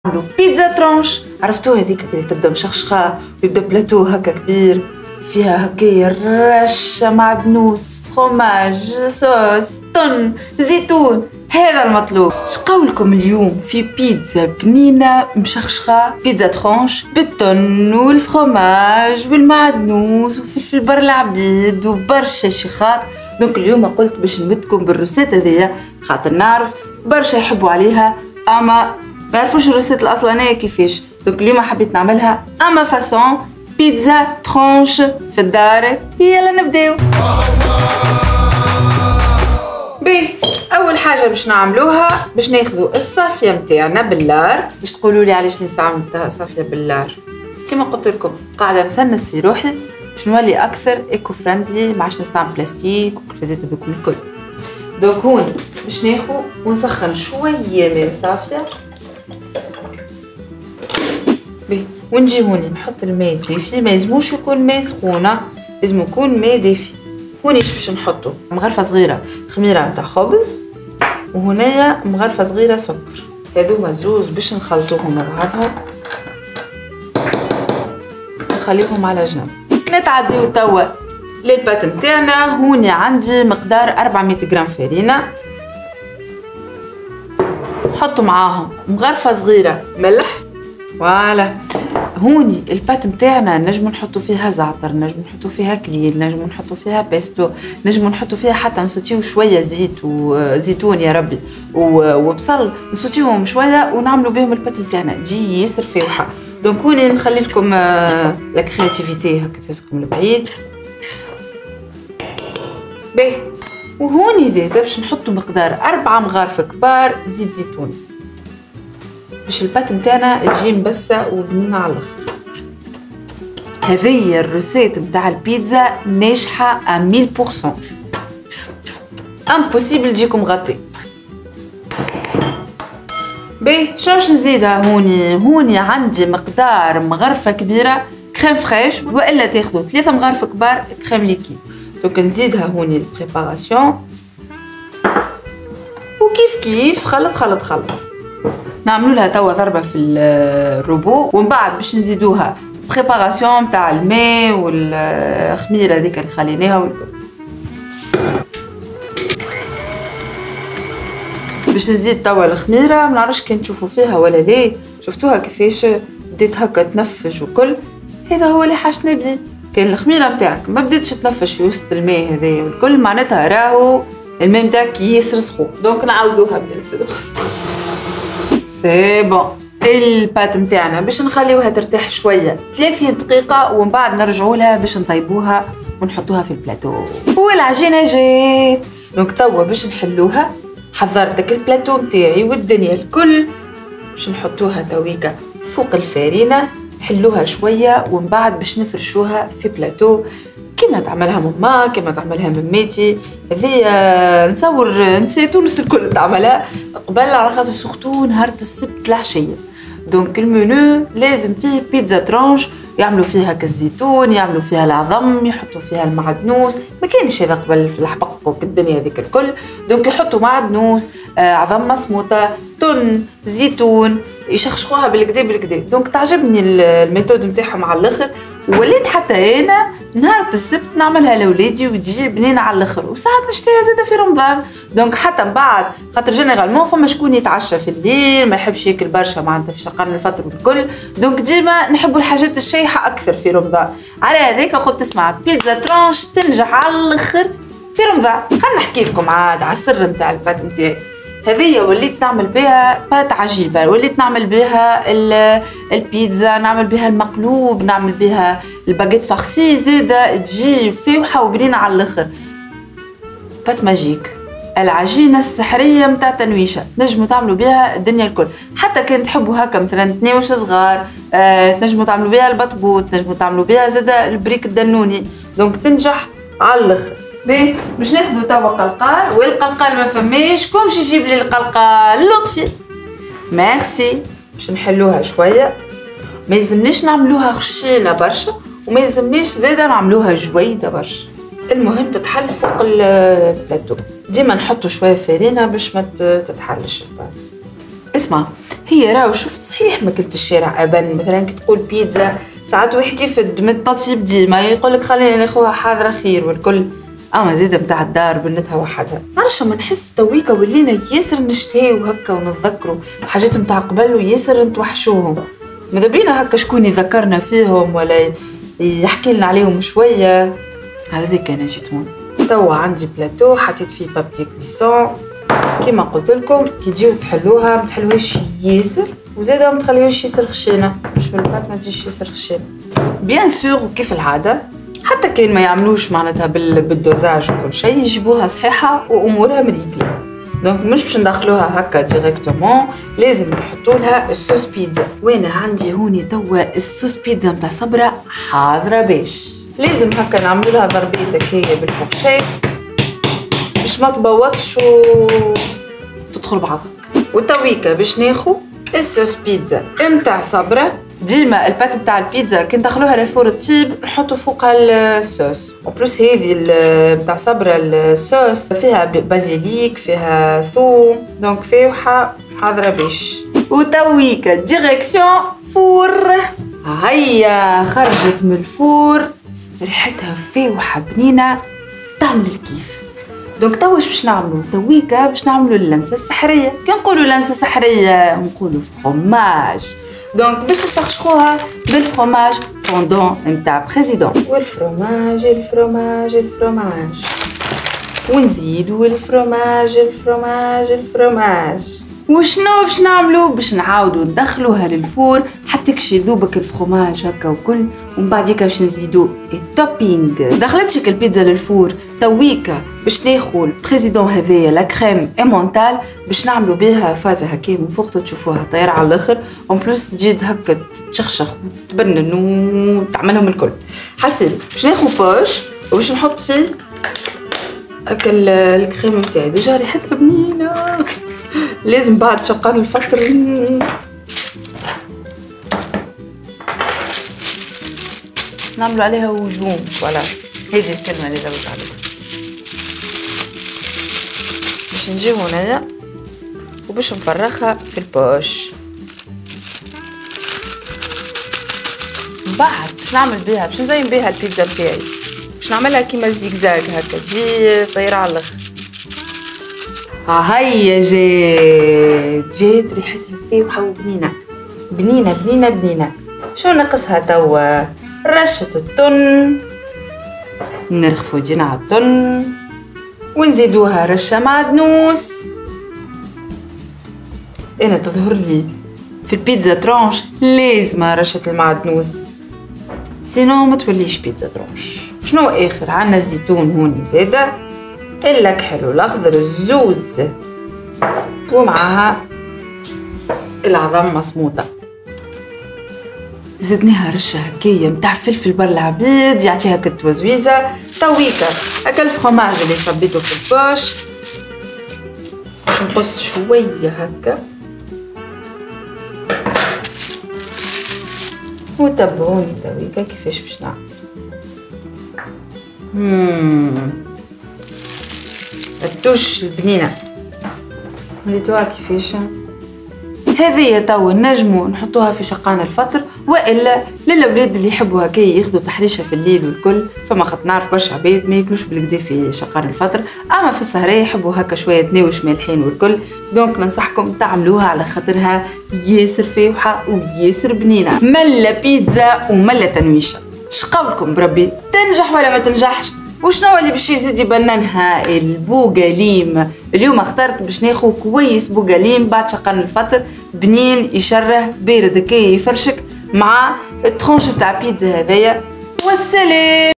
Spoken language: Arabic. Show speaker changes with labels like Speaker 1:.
Speaker 1: نعملو بيتزا ترونش. عرفتوا هذيك اللي تبدا مشخشخه ويبدا بلاتو هكا كبير فيها هكايا رشه معدنوس فخوماج صوص طن زيتون. هذا المطلوب. شقولكم اليوم في بيتزا بنينه مشخشخه بيتزا ترونش بالطن والفخوماج والمعدنوس وفلفل بر العبيد وبرشا شيخات. دونك اليوم قلت باش نمدكم بالروسيت هذيا خاطر نعرف برشا يحبوا عليها اما ما يعرفوش الروسيت الاصلانيه كيفاش. دونك اليوم حبيت نعملها اما فاسون بيتزا ترونش في الدار. يلا نبداو. بيه اول حاجه باش نعملوها باش ناخذوا الصافيه نتاعنا باللار. باش تقولوا لي علاش نستعمل صافيه باللار؟ كما قلت لكم قاعده نسنس في روحي باش نولي اكثر ايكو فريندلي، ما عادش نستعمل بلاستيك والكرفازات هذوكم الكل. دونك هون باش ناخذ ونسخن شويه ماء صافيه. بيه ونجي هوني نحط الماء دافي، ما يلزموش يكون ماء سخونه، لازم يكون ماء دافي. هوني ايش باش نحطو؟ مغرفه صغيره خميره نتاع خبز وهنايا مغرفه صغيره سكر. هذوما الزوز باش نخلطوهم مع بعضهم نخليهم على جنب. نتعديو توا للبات نتاعنا. هوني عندي مقدار 400 غرام فرينه، نحطو معاهم مغرفه صغيره ملح. فوالا هوني البات نتاعنا نجمو نحطو فيها زعتر، نجمو نحطو فيها كليل، نجمو نحطو فيها بيستو، نجمو نحطو فيها حتى نسوتيو شويه زيت وزيتون يا ربي وبصل، نسوتيوهم شويه ونعملو بهم البات نتاعنا تجي ياسر فاوحه. دونك هوني نخلي لكم لا كرياتيفيتي هكا تهزكم البعيد. باهي وهوني زاده باش نحطو مقدار 4 مغارف كبار زيت زيتون باش البات نتاعنا تجي مبسه وبنينه على الاخر. هذه الروسيت نتاع البيتزا ناجحه 1000%، امبوسيبل تجيكم غطي. باهي شنو باش نزيدها هوني عندي مقدار مغرفه كبيره كريم فريش، والا تاخذوا 3 مغارف كبار كريم ليكيد. دونك نزيدها هوني البريباراسيون وكيف كيف خلط خلط خلط. نعملوا لها توا ضربه في الروبو ومن بعد باش نزيدوها بريباراسيون تاع الماء والخميره هذيك اللي خليناها والكل. باش نزيد توا الخميره، ما نعرفش كان تشوفوا فيها ولا لا، شفتوها كيفاش بديت هكا تنفش وكل. هذا هو اللي حاجتنا بيه. كان الخميره نتاعك ما بديتش تنفش في وسط الماء هذايا والكل، معناتها راهو الماء نتاعك ياسر سخون. دونك نعاودوها بيان سور. سي بون. البات نتاعنا باش نخليوها ترتاح شويه 30 دقيقه ومن بعد نرجعوا لها باش نطيبوها ونحطوها في البلاتو. والعجينه جات. دونك توا باش نحلوها حضرتك البلاتو نتاعي والدنيا الكل باش نحطوها تويكا فوق الفارينه، نحلوها شويه ومن بعد باش نفرشوها في بلاتو كما تعملها ماما كما تعملها مماتي. هذه نتصور نساء تونس الكل تعملها قبل على خاطر سورتو نهار السبت العشيه. دونك المنيو لازم فيه بيتزا ترونش، يعملوا فيها كالزيتون، يعملوا فيها العظم، يحطوا فيها المعدنوس. ما كانش هذا قبل في الحبق والدنيا هذيك الكل. دونك يحطوا معدنوس، عظم مسموطه، تن، زيتون، يشخشخوها بالكدا بالكدا. دونك تعجبني الميثود نتاعهم على الاخر، وليت حتى انا نهار السبت نعملها لاولادي وتجي بنينه على الاخر، وساعات نشتيها زاده في رمضان. دونك حتى من بعد خاطر جينيرالمون فما شكون يتعشى في الليل ما يحبش ياكل برشا معناتها في شقرن الفطر والكل. دونك ديما نحبوا الحاجات الشايحه اكثر في رمضان. على هذاك قلت تسمع بيتزا ترونش تنجح على الاخر في رمضان. خلينا نحكي لكم عاد على السر نتاع البات نتاعي. هذه وليت نعمل بها بات عجيبه، وليت نعمل بها البيتزا، نعمل بها المقلوب، نعمل بها الباجيت فارسي زاده تجي فاوحه وبنينه على الاخر. بات ماجيك، العجينه السحريه نتاع تنويشه، نجموا تعملوا بها الدنيا الكل. حتى كان تحبوا هكا مثلا تناوش صغار، تنجموا تعملوا بها البطبوط، تنجموا تعملوا بها زاده البريك الدنوني. دونك تنجح على الاخر. باهي باش ناخذوا توا قلقال، والقلقال ما فماش كومش يجيب لي القلقال لطفي. ميرسي. باش نحلوها شويه، ما يلزمناش نعملوها خشينه برشا وما يلزمناش زاده نعملوها جويده برشا. المهم تتحل فوق البلاتو. ديما نحطوا شويه فرينه باش ما تتحلش البات. اسمع، هي راهو شفت صحيح ماكلة الشارع أبن، مثلا كي تقول بيتزا ساعات واحد يفد من التطيب ديما يقولك خلينا ناخوها حاضرة خير والكل، اما زيادة متاع الدار بنتها وحدها. معرفش ما نحس تويكا ولينا ياسر نشتهيو هكا ونتذكروا حاجات متاع قبل وياسر نتوحشوهم. ماذا بينا هكا شكون يذكرنا فيهم ولا يحكي لنا عليهم شوية. هذا ذيك انا جيت هون. توا عندي بلاتو حطيت فيه بابي كويسون كيما قلت لكم، كي تجيو تحلوها ما تحلوهاش ياسر وزاده ما تخليوهاش ياسر خشينه، باش بالبات ما تجيش ياسر خشينه. بيان سور وكيف العاده حتى كان ما يعملوش معناتها بالدوزاج وكل شيء يجيبوها صحيحه وامورها مريقله. دونك مش باش ندخلوها هكا ديريكتومون، لازم نحطوا لها الصوص بيتزا. وانا عندي هوني توا الصوص بيتزا نتاع صبرا حاضره، باش لازم هكا نعملوا لها ضربيت هكايا بالفرشات باش ما تبوطش وتدخل بعضها. وتويكا باش ناخو الصوص بيتزا نتاع صبرا. ديما البات نتاع البيتزا كي ندخلوها للفور تطيب نحطوا فوقها الصوص. اون بلوس هذه نتاع صبرا الصوص فيها بازيليك فيها ثوم، دونك فاوحه حاضره باش. وتويكا ديريكسيون فور. هيا خرجت من الفور ريحتها فاوحه بنينه تعمل الكيف. دونك توا واش باش نعملوا؟ تويكا باش نعملوا اللمسه السحريه. كي نقولوا لمسه سحريه نقولوا فروماج. دونك باش نشخشخوها بالفروماج فوندون نتاع بريزيدون. والفروماج الفروماج الفروماج ونزيدوا الفروماج الفروماج الفروماج. وشنو باش نعملوا؟ باش نعاودوا ندخلوها للفور حتى كش يذوبك الفروماج هكا وكل، ومن بعديك باش نزيدوا التوبينغ. دخلتش البيتزا للفور تويكا باش ناخذ البريزيدون هذايا لا كريم ايمونتال باش نعملوا بها فازه هكا من فوق تشوفوها طايره على الاخر. اون بلوس تجي هكا تشخشخ وتبنن وتعملهم الكل. حسيت باش ناخذ بوش وباش نحط فيه هكا الكريم نتاعي ديجا ريحتها بنينه. لازم بعد شقان الفطر نعملوا عليها هجوم. ولا هذه الكلمه اللي زودت عليها. باش نجيو هنايا وباش نفرخها في البوش. من بعد باش نعمل بيها باش نزين بيها البيتزا بتاعي، باش نعملها كيما زيكزاك هكا تجي طايره على الاخر. هيا جات ريحتها فاوحه وبنينه بنينه بنينه بنينه. شو ناقصها توا؟ رشه التن، نرخفوا جينا على التن ونزيدوها رشه معدنوس. انا تظهر لي في البيتزا ترونش لازم رشه المعدنوس سينو ما توليش بيتزا ترونش. شنو اخر؟ عندنا الزيتون هوني زاده، الكحل والاخضر الزوز ومعها العظم مصموطه. زدناها رشه هكايا متاع فلفل بالعبيد يعطيها كتوزويزه. تويكا هكا الفرomاج اللي صبيته في البوش باش نقص شويه هكا وتبعوني تويكا كيفاش باش نعمل. التوش البنينه وليتوها كيفاش. هذه توا نجمو نحطوها في شقان الفطر، والا للاولاد اللي يحبوا هكا ياخذوا تحريشه في الليل والكل. فما خاطر نعرف برشا عباد ما ياكلوش بالكدا في شقان الفطر، اما في السهره يحبوا هكا شويه تناوش مالحين والكل. دونك ننصحكم تعملوها على خاطرها ياسر فاوحه وياسر بنينه. ملا بيتزا وملا تنويشه. شقولكم بربي تنجح ولا ما تنجحش؟ وشنو اللي باش يزيد يبننها؟ البوغاليم. اليوم اخترت باش ناخذ كويس بوغاليم بعد شقان الفطر بنين يشره بارد كي يفرشك مع الترونش تاع بيتزا هذايا. والسلام.